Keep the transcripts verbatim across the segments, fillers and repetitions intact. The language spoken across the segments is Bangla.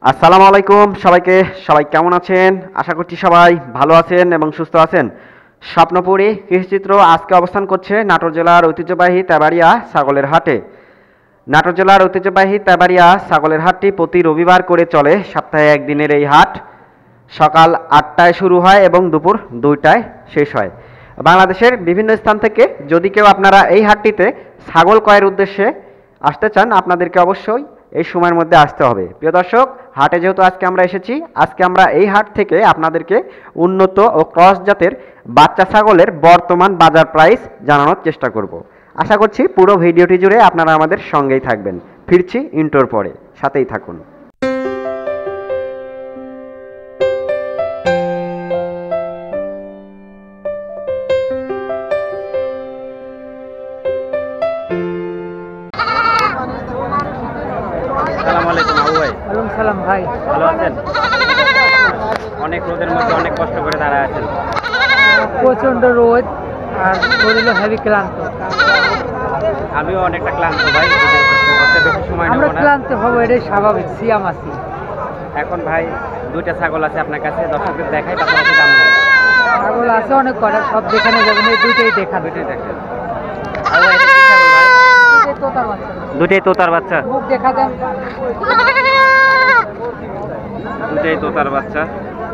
আসসালামু আলাইকুম সবাইকে। সবাই কেমন আছেন? আশা করছি সবাই ভালো আছেন এবং সুস্থ আছেন। স্বপ্নপুরী কৃষিচিত্র আজকে অবস্থান করছে নাটোর জেলার ঐতিহ্যবাহী তেবাড়িয়া ছাগলের হাটে। নাটোর জেলার ঐতিহ্যবাহী তেবাড়িয়া ছাগলের হাটটি প্রতি রবিবার করে চলে। সপ্তাহে একদিনের এই হাট সকাল আটটায় শুরু হয় এবং দুপুর দুইটায় শেষ হয়। বাংলাদেশের বিভিন্ন স্থান থেকে যদি কেউ আপনারা এই হাটটিতে ছাগল ক্রয়ের উদ্দেশ্যে আসতে চান, আপনাদেরকে অবশ্যই এই সময়ের মধ্যে আসতে হবে। প্রিয় দর্শক, হাটে যেহেতু আজকে আমরা এসেছি, আজকে আমরা এই হাট থেকে আপনাদেরকে উন্নত ও ক্রস জাতের বাচ্চা ছাগলের বর্তমান বাজার প্রাইস জানানোর চেষ্টা করব। আশা করছি পুরো ভিডিওটি জুড়ে আপনারা আমাদের সঙ্গেই থাকবেন। ফিরছি ইন্টোর পরে, সাথেই থাকুন। আসসালামু আলাইকুম আবু ভাই। ওয়ালাইকুম সালাম ভাই। ভালো আছেন? অনেক রোদের মধ্যে অনেক কষ্ট করে দাঁড়ায় আছেন। প্রচন্ড রোদ আর শরীরে হেভি ক্লান্ত। আমিও অনেকটা ক্লান্ত ভাই, ভিডিও করতে করতে বেশি সময় নেব আমরা না। ক্লান্ত হবো, এটাই স্বাভাবিক, সিয়াম আছি। এখন ভাই দুইটা ছাগল আছে আপনার কাছে, দর্শকদের দেখাই, পাশাপাশি দাম জানাই। ছাগল আছে অনেক কটা, সব দেখানো যাবে না, এই দুইটাই দেখা। দুইটাই দেখেন। আর ভাই এটা কি ছাগল ভাই? এই তোতার বাচ্চা। দুইটাই তোতার বাচ্চা। মুখ দেখা দেন। দুইটাই তোতার বাচ্চা।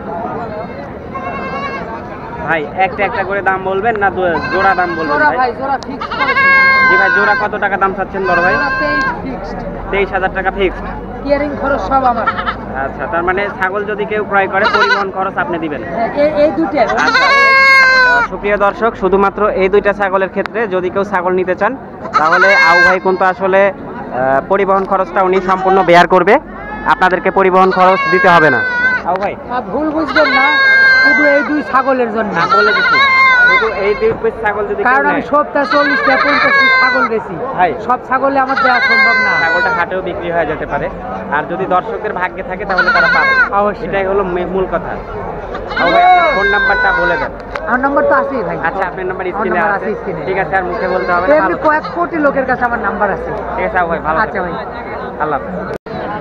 ভাই একটা একটা করে দাম বলবেন না জোড়া দাম বলবেন জোড়া ভাই? ভাই, জোড়া ফিক্স করেছি। জি ভাই, জোড়া কত টাকা দাম চাচ্ছেন বড় ভাই? জোড়া তেইশ ফিক্সড। তেইশ হাজার টাকা ফিক্সড। কেয়ারিং খরচ সব আমার। আচ্ছা, তার মানে ছাগল যদি কেউ ক্রয় করে পরিবহন খরচ আপনি দিবেন? হ্যাঁ, এই এই দুইটা। আচ্ছা। আহ, সুপ্রিয় দর্শক, শুধুমাত্র এই দুইটা ছাগলের ক্ষেত্রে যদি কেউ ছাগল নিতে চান, তাহলে আউ ভাই কিন্তু আসলে আহ, পরিবহন খরচটা উনি সম্পূর্ণ বেয়ার করবে, আপনাদেরকে পরিবহন খরচ দিতে হবে না। আউ ভাই আর ভুল বুঝবেন না, শুধু এই দুই ছাগলের জন্য। না বলে দিচ্ছি, শুধু এই দুই পিস ছাগল যদি কেউ কারণ আমি নেয়, সপ্তাহে চল্লিশটা পঞ্চাশ পিস ছাগল বেশি ভাই সব ছাগলে আমার দেওয়া সম্ভব না। ছাগলটা হাটেও বিক্রি হয়ে যেতে পারে, আর যদি দর্শকের ভাগ্যে থাকে তাহলে তারা পাবে। অবশ্যই। এটাই হলো মে- মূল কথা। আউ ভাই আপনার ফোন নাম্বারটা বলে দেন। আমার নাম্বার তো আছেই ভাই। আচ্ছা, আপনার নাম্বার আমার স্ক্রিনে নাম্বার আছে। আছে স্ক্রিনে। ঠিক আছে, আর মুখে বলতে হবে না। এমনি ভালো কয়েক কোটি লোকের কাছে আমার নাম্বার আছে। ঠিক আছে আউ ভাই, ভালো আচ্ছা ভাই। থাকবেন। আল্লাহ হাফেজ।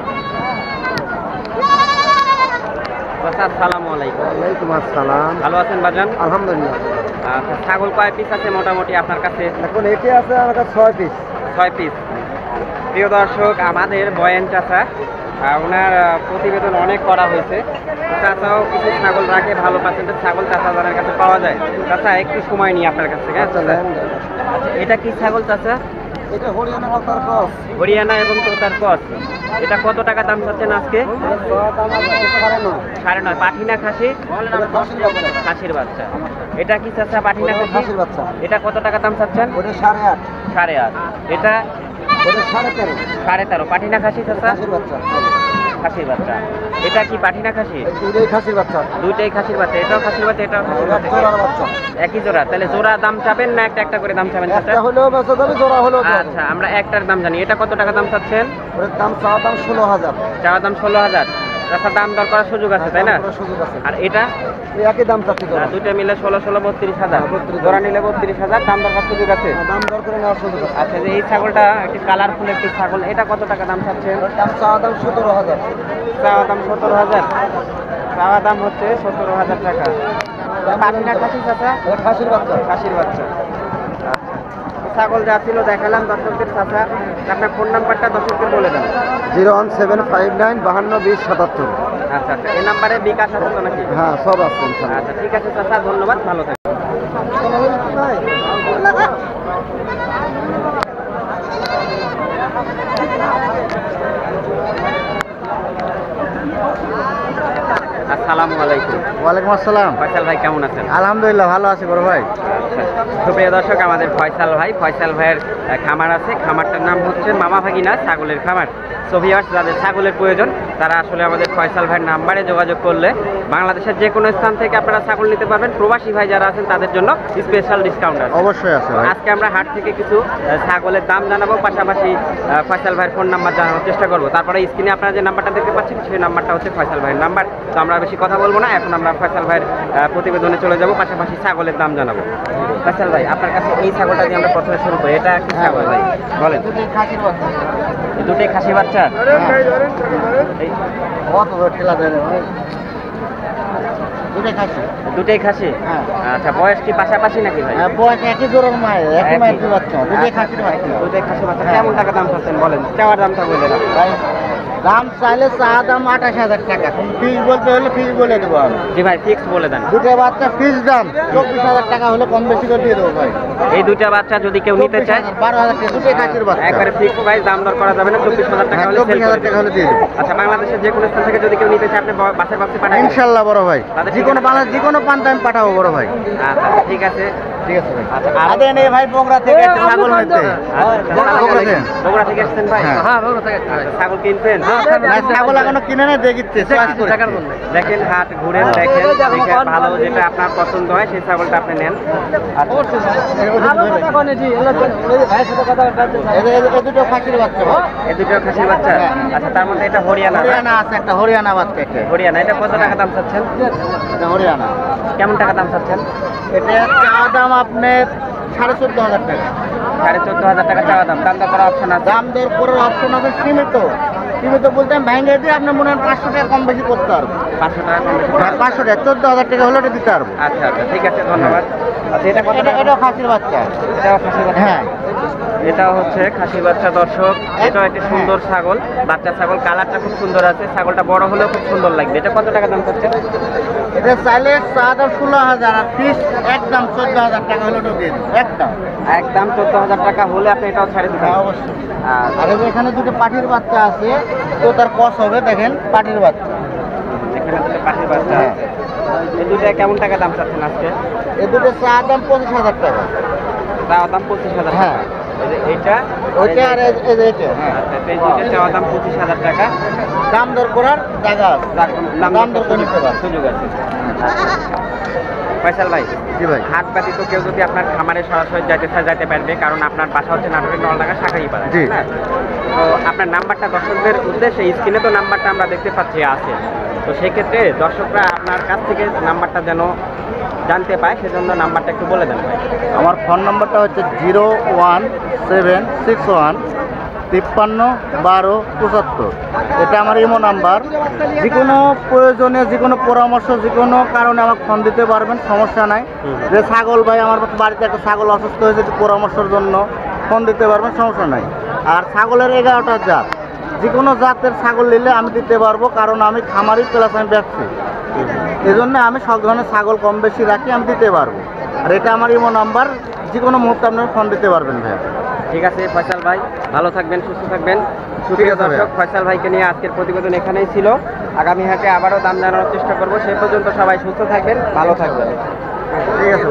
আচ্ছা, আসসালামু আলাইকুম। ওয়ালাইকুম আসসালাম। ভালো আছেন বাজান? আলহামদুলিল্লাহ। আচ্ছা, ছাগল কয় পিস আছে মোটামুটি আপনার কাছে? এখন এটি আছে আমার কাছে ছয় পিস। ছয় পিস। প্রিয় দর্শক, আমাদের বয়ান চাচা, আহ, ওনার আহ, প্রতিবেদন অনেক করা হয়েছে। চাচাও কিছু ছাগল রাখে, ভালো পার্সেন্টের ছাগল চাচা জানার কাছে পাওয়া যায়। চাচা একটু সময় নিই আপনার কাছ থেকে। হ্যাঁ চাচা। আচ্ছা, এটা কি ছাগল চাচা? এটা হরিয়ানা মাতার ক্রস। হরিয়ানা এবং তোতার ক্রস। এটা কত টাকা দাম চাচ্ছেন আজকে? সাড়ে নয়। সাড়ে নয়। পাঠিনা খাসি? খাসির বাচ্চা। এটা কি চাচা পাঠিনা খাসি? খাসির বাচ্চা। এটা কত টাকা দাম চাচ্ছেন? ওটা সাড়ে আট। সাড়ে আট। এটা ওটা সাড়ে তেরো। সাড়ে তেরো। পাঠিনা খাসি চাচা? খাসির বাচ্চা। খাসির বাচ্চা। এটা কি পাঠিনা খাসি? এই দুইটাই খাসির বাচ্চা। দুইটাই খাসির বাচ্চা। এটাও খাসির বাচ্চা, এটাও খাসির এটা বাচ্চা। জোড়ার বাচ্চা। একই জোড়া? তাহলে জোড়া দাম চাবেন না একটা একটা করে দাম চাবেন চাচা? একটা হলেও বেচা যাবে, জোড়া হলেও দেওয়া যাবে। আচ্ছা, আমরা একটার দাম জানি। এটা কত টাকা দাম চাচ্ছেন? ওটার দাম চাওয়া দাম ষোলো হাজার। চাওয়া দাম ষোলো হাজার। রাস্তার দাম দর করার সুযোগ আছে, তাই না? দাম করার সুযোগ আছে। আর এটা এই একই দাম চাচ্ছি জোড়া। আহ, দুইটা মিলে ষোলো ষোলো বত্রিশ হাজার। হ্যাঁ, বত্রিশ জোড়া নিলে বত্রিশ হাজার, দাম দর করার সুযোগ আছে। দাম দর করে নেওয়ার সুযোগ আছে। আচ্ছা, যে এই ছাগলটা একটি কালারফুল একটি ছাগল, এটা কত টাকা দাম চাচ্ছেন? ওটার দাম চাওয়া দাম সতেরো হাজার। চাওয়া দাম সতেরো হাজার। চাওয়া দাম হচ্ছে সতেরো হাজার টাকা। পাঠিনা খাসি চাচা? এটা খাসির বাচ্চা। খাসির বাচ্চা। আচ্ছা, ছাগল যা ছিল দেখালাম দর্শকদের। চাচা, আপনার ফোন নাম্বারটা দর্শকদের বলে দেন। Zero one seven five nine বাহান্ন বিশ সাতাত্তর। আচ্ছা আচ্ছা, এই নাম্বারে বিকাশ আছে তো নাকি? হ্যাঁ, সব আছে ইনশাআল্লাহ। আচ্ছা, ঠিক আছে চাচা, ধন্যবাদ, ভালো থাকবেন। আসসালামু আলাইকুম। ওয়ালাইকুম আসসালাম। ফয়সাল ভাই কেমন আছেন? আলহামদুলিল্লাহ, ভালো আছি বড় ভাই। সুপ্রিয় দর্শক, আমাদের ফয়সাল ভাই, ফয়সাল ভাইয়ের আহ, খামার আছে। খামারটার নাম হচ্ছে মামা ভাগিনা ছাগলের খামার। সো ভিউয়ার্স, যাদের ছাগলের প্রয়োজন তারা আসলে আমাদের ফয়সাল ভাইয়ের নাম্বারে যোগাযোগ করলে বাংলাদেশের যে কোনো স্থান থেকে আপনারা ছাগল নিতে পারবেন। প্রবাসী ভাই যারা আছেন তাদের জন্য স্পেশাল ডিসকাউন্ট আছে। অবশ্যই আছে ভাই। আজকে আমরা হাট থেকে কিছু আহ, ছাগলের দাম জানাবো, পাশাপাশি আহ, ফয়সাল ভাইয়ের ফোন নাম্বার জানানোর চেষ্টা করবো। তারপরে স্ক্রিনে আপনারা যে নাম্বারটা দেখতে পাচ্ছেন সেই নাম্বারটা হচ্ছে ফয়সাল ভাইয়ের নাম্বার। তো আমরা বেশি কথা বলবো না, এখন আমরা ফয়সাল ভাইয়ের আহ, প্রতিবেদনে চলে যাব, পাশাপাশি ছাগলের দাম জানাবো। ফয়সাল ভাই, আপনার কাছে এই ছাগলটা দিয়ে আমরা প্রথমে শুরু করি। এটা কি ছাগল ভাই বলেন? খাসির বাচ্চা। দুটোই খাসি বাচ্চা। এই কত করে ঠেলা দেয় রে ভাই? দুটাই খাসি। দুটাই খাসি? হ্যাঁ। আচ্ছা, বয়স কি পাশাপাশি নাকি ভাই? হ্যাঁ, বয়স একই জোড়ার মায়ের, একই একই। মায়ের দুই বাচ্চা, দুটাই খাসির আচ্ছা, বাচ্চা। দুটাই খাসি বাচ্চা। হ্যাঁ। কেমন টাকা দাম চাচ্ছেন বলেন, চাওয়ার দামটা বলে দাও। ভাই দাম চাইলে চা দাম আঠাশ হাজার টাকা, ফিস বলতে হলে ফিস বলে দেবো আমি। জি ভাই, ফিক্স বলে দেন। দুটো বাচ্চা ফিস দাম চব্বিশ হাজার টাকা হলে কম বেশি করে দিয়ে দেবো ভাই। এই দুইটা বাচ্চা যদি কেউ নিতে চায়, বারো হাজার টাকা দুটোই খাসির বাচ্চা। একবারে ফিক্স প্রাইস, দাম দর করা যাবে না, চব্বিশ হাজার টাকা হ্যাঁ, হলে চব্বিশ সেল হাজার টাকা হলে দিয়ে দেবো আচ্ছা, বাংলাদেশের যে কোনো স্থান থেকে যদি কেউ নিতে চায়, আপনি ব- বাসের বাক্সে পাঠাবেন? ইনশাল্লাহ বড় ভাই, তাদের যে কোনো বাংলা যে কোনো পান্তা আমি পাঠাবো বড় ভাই। আচ্ছা, ঠিক আছে। ঠিক আছে ভাই। আচ্ছা, আর আদে নেই ভাই বগুড়া থেকে একটা এই, ছাগল আপনি নিতে। আচ্ছা, বগুড়া থেকে। বগুড়া থেকে এসেছেন ভাই? হ্যাঁ। হ্যাঁ বড় থাকে আচ্ছা, ছাগল কিনছেন? না, ছাগল এখনো কিনে নেই, দেখিচ্ছে চয়েস করে। দেখেন, হাট ঘুরে হ্যাঁ। দেখেন, দেখে ভালো যেটা আপনার পছন্দ হয় সেই ছাগলটা আপনি নেন। এ- এ- এ দুটো খাসির বাচ্চা ভাই। এই দুটো খাসির বাচ্চা? হ্যাঁ। আচ্ছা, তার মধ্যে এটা হরিয়ানা না? হরিয়ানা আছে একটা, হরিয়ানা বাচ্চা এটা। হরিয়ানা, এটা কত টাকা দাম চাচ্ছেন? এটা হরিয়ানা। কেমন টাকা দাম চাচ্ছেন? এটা চাওয়া দাম আপনার সাড়ে চোদ্দ হাজার টাকা। সাড়ে চোদ্দ হাজার টাকা চাওয়া দাম, দাম দর করার অপশন আছে? দাম দর করার অপশন আছে সীমিত। সীমিত বলতে আমি ভেঙে দিয়ে আপনি মনে হয় পাঁচশো টাকা কম বেশি করতে পারবো। পাঁচশো টাকা কম বেশি? হ্যাঁ, পাঁচশো টাকা চোদ্দ হাজার টাকা হলে ওটা দিতে পারবো। আচ্ছা আচ্ছা, ঠিক আছে, ধন্যবাদ। আচ্ছা, এটা কত এটা টাকা? এটাও খাসির বাচ্চা। এটাও খাসি বাচ্চা? হ্যাঁ। এটা হচ্ছে খাসি বাচ্চা দর্শক। এটাও একটি সুন্দর ছাগল, বাচ্চা ছাগল, কালারটা খুব সুন্দর আছে, ছাগলটা বড় হলেও খুব সুন্দর লাগবে। এটা কত টাকা দাম চাচ্ছেন? এটা চাইলে চা দাম ষোলো হাজার আর পিস একদম চোদ্দ হাজার টাকা হলে ওটা দিয়ে দেবো একদম। একদম চোদ্দ হাজার টাকা হলে আপনি এটাও ছেড়ে দিবেন? হ্যাঁ, অবশ্যই। আচ্ছা, আর এই যে এখানে দুটো পাটির বাচ্চা আছে, তো তার কস হবে, দেখেন পাটির বাচ্চা। এখানে দুটো পাখির বাচ্চা হ্যাঁ। আছে। এই দুটো কেমন টাকা দাম চাচ্ছেন আজকে? এই দুটো চা দাম পঁচিশ হাজার টাকা। চাওয়া দাম পঁচিশ হাজার টাকা। হ্যাঁ। এই যে এইটা, ওইটা আর এই- এই যে এইটা, হ্যাঁ। আচ্ছা, এই দুটো চাওয়া দাম পঁচিশ হাজার টাকা। দাম দর করার জায়গা আছে। দাম দাম দর করে নিতে পারবে। সুযোগ আছে। ফয়সাল ভাই, জি ভাই। হাট ব্যতীত কেউ যদি আপনার খামারে সরাসরি যাইতে চায় যাইতে পারবে, কারণ আপনার বাসা হচ্ছে নাটোরের নলডাঙ্গা শাখাই পাড়া, জি। তাই না? তো আপনার নাম্বারটা দর্শকদের উদ্দেশ্যে, স্ক্রিনে তো নাম্বারটা আমরা দেখতে পাচ্ছি আছে, তো সেক্ষেত্রে দর্শকরা আপনার কাছ থেকে নাম্বারটা যেন জানতে পায়, সেজন্য নাম্বারটা একটু বলে দেন ভাই। আমার ফোন নাম্বারটা হচ্ছে zero one seven six one তিপ্পান্ন বারো পঁচাত্তর। এটা আমার ইমো নাম্বার। যে কোনো প্রয়োজনে, যে কোনো পরামর্শ, যে কোনো কারণে আমাকে ফোন দিতে পারবেন, সমস্যা নাই। হুম। যে ছাগল ভাই আমার বাড়িতে একটা ছাগল অসুস্থ হয়েছে, একটু পরামর্শের জন্য ফোন দিতে পারবেন, সমস্যা নাই। আর ছাগলের এগারোটা জাত, যে কোনো জাতের ছাগল নিলে আমি দিতে পারবো, কারণ আমি খামারি প্লাস আমি ব্যবসা, এই জন্য আমি সব ধরনের ছাগল কম বেশি রাখি, আমি দিতে পারবো। আর এটা আমার ইমো নাম্বার, যে কোনো মুহূর্তে আপনারা ফোন দিতে পারবেন ভাইয়া। ঠিক আছে ফয়সাল ভাই, ভালো থাকবেন, সুস্থ থাকবেন। ঠিক সুপ্রিয় আছে ভাইয়া। দর্শক, ফয়সাল ভাইকে নিয়ে আজকের প্রতিবেদন এখানেই ছিল। আগামী হাটে আবারও দাম জানানোর চেষ্টা করব। সেই পর্যন্ত সবাই সুস্থ থাকবেন, ভালো থাকবেন। ঠিক আছে ভাই।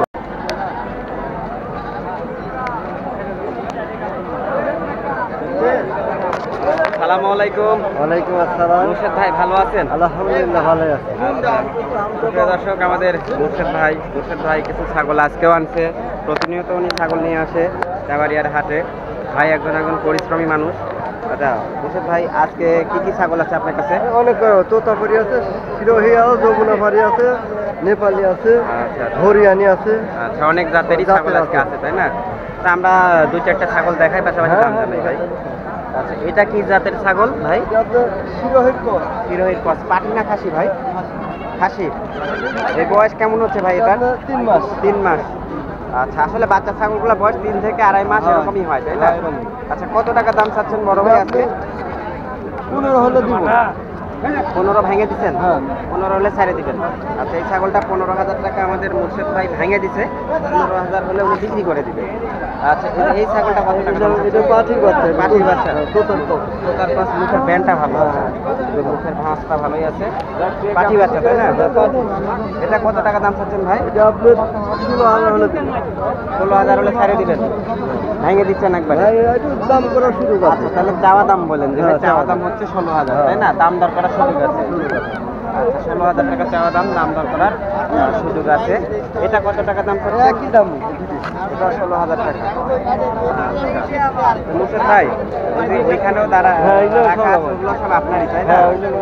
সালামু আলাইকুম। ওয়ালাইকুম আসসালাম। মুর্শেদ ভাই, ভালো আছেন? আলহামদুলিল্লাহ ভালো আছে। সুপ্রিয় দর্শক, আমাদের মুর্শেদ ভাই মুর্শেদ ভাই কিছু ছাগল আজকেও আনছে। প্রতিনিয়ত উনি ছাগল নিয়ে আসে দেওয়ারিয়ার হাটে। ভাই একজন একজন পরিশ্রমী মানুষ। আচ্ছা মুর্শেদ ভাই, আজকে কি কি ছাগল আছে আপনার কাছে? অনেক তোতাপুরি আছে, সিরোহি আছে, যমুনাপাড়ি আছে, নেপালি আছে, আচ্ছা আচ্ছা। হরিয়ানি আছে। আচ্ছা, অনেক জাতেরই জাতের ছাগল আজকে আছে। আছে, তাই না? তা আমরা দুই চারটা ছাগল দেখাই, পাশাপাশি হ্যাঁ, দাম জানাই ভাই। আচ্ছা, এটা কি জাতের ছাগল ভাই? সিরোহির কর হিরোহির কস, পাটি না খাসি ভাই? খাসি। এই বয়স কেমন হচ্ছে ভাই এটা? তিন মাস। তিন মাস। আচ্ছা, আসলে বাচ্চা ছাগলগুলো বয়স তিন থেকে আড়াই মাস হ্যাঁ। এরকমই হয়, তাই না? হ্যাঁ, এরকমই। আচ্ছা, কত টাকা দাম চাচ্ছেন বড় ভাই আজকে? পনেরো হলে দিব। পনেরো ভেঙে দিচ্ছেন? হ্যাঁ। পনেরো হলে ছেড়ে দিবেন। আচ্ছা, এই ছাগলটা পনেরো হাজার টাকা আমাদের মুর্শেদ ভাই ভেঙে দিছে, পনেরো হাজার হলে উনি বিক্রি করে দিবে। আচ্ছা, এই- এই ছাগলটা কত টাকা দাম চাচ্ছেন? এটা পাঠির বাচ্চা। পাঠির বাচ্চা। তোতার কর। তোতার পাশ, মুখের ব্যান্ডটা ভালো আছে, মুখের ভাঁজটা ভালোই আছে। পাঠি বাচ্চা, তাই না? এটা কত টাকা দাম চাচ্ছেন ভাই? এটা আপনার ষোলো হাজার হলে দিব। ষোলো হাজার হলে ছেড়ে দিবেন, ভেঙে দিচ্ছেন একবারে? ভাই, একটু দাম করার সুযোগ আছে। আচ্ছা, তাহলে চাওয়া দাম বলেন যে হ্যাঁ, চাওয়া চাওয়া দাম হচ্ছে ষোলো হাজার, তাই না? দাম দর করার সুযোগ আছে। আচ্ছা, ষোলো হাজার টাকা চাওয়া দাম, দাম দর করার আহ, সুযোগ আছে। এটা কত টাকা দাম পড়ছে? একই দাম। এটা ষোলো হাজার টাকা। আচ্ছা। মুর্শেদ ভাই, ওই যে ওইখানেও দাঁড়া হ্যাঁ, এগুলো সব রাখা আছে, আমার। ওগুলো সব আপনারই, তাই না? হ্যাঁ, ওইগুলো।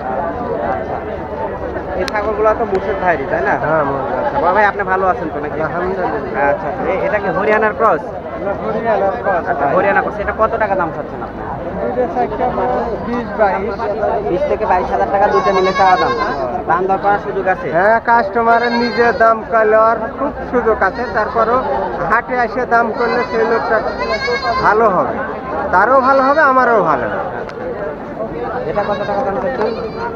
এই ছাগলগুলো তো মুর্শেদ ভাইরই, তাই না? হ্যাঁ, আচ্ছা, বড় ভাই আপনি ভালো আছেন তো নাকি? আলহামদুলিল্লাহ। আচ্ছা, এ- এটা কি হরিয়ানার ক্রস? হরিয়ানার কর। আচ্ছা, হরিয়ানা ক্রস। এটা কত টাকা দাম চাচ্ছেন আপনি? বিশ বাইশ বিশ থেকে বাইশ হাজার টাকা দুটো মিলে চাওয়া দাম। দাম দর করার সুযোগ আছে? হ্যাঁ, কাস্টমারের নিজের দাম কালার খুব সুযোগ আছে। তারপরও হাটে এসে দাম করলে সেই লোকটা ভালো হবে, তারও ভালো হবে, আমারও ভালো হবে। এটা কত টাকা দাম চাচ্ছেন?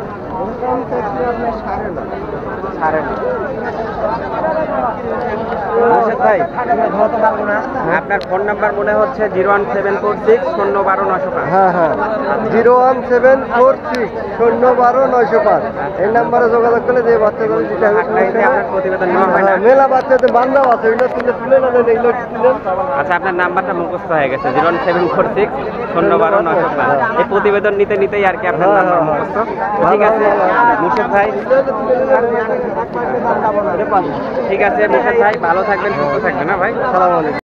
সাড়ে নয়। মুর্শেদ ভাই, আপনার ফোন নাম্বার মনে হচ্ছে zero one seven four six শূন্য বারো নশো পাঁচ। হ্যাঁ হ্যাঁ, zero one seven four six শূন্য বারো নয়শো পাঁচ এই নাম্বারে যোগাযোগ করলে যে বাচ্চাগুলো দিতে হবে। আপনার প্রতিবেদন নেওয়া হয় না? মেলা বাচ্চাদের বান্ধাও আছে, ওইগুলো তুলে তুলে না দেন, এগুলো তুলে। আচ্ছা, আপনার নাম্বারটা মুখস্থ হয়ে গেছে, zero one seven four six শূন্য বারো নশো পাঁচ। এই প্রতিবেদন নিতে নিতেই আর কি আপনার নাম্বার মুখস্থ। ঠিক আছে মুর্শেদ ভাই, ঠিক আছে মুর্শেদ ভাই, ভালো থাকবেন, সুস্থ থাকবেন। না ভাই, সালাম আলাইকুম।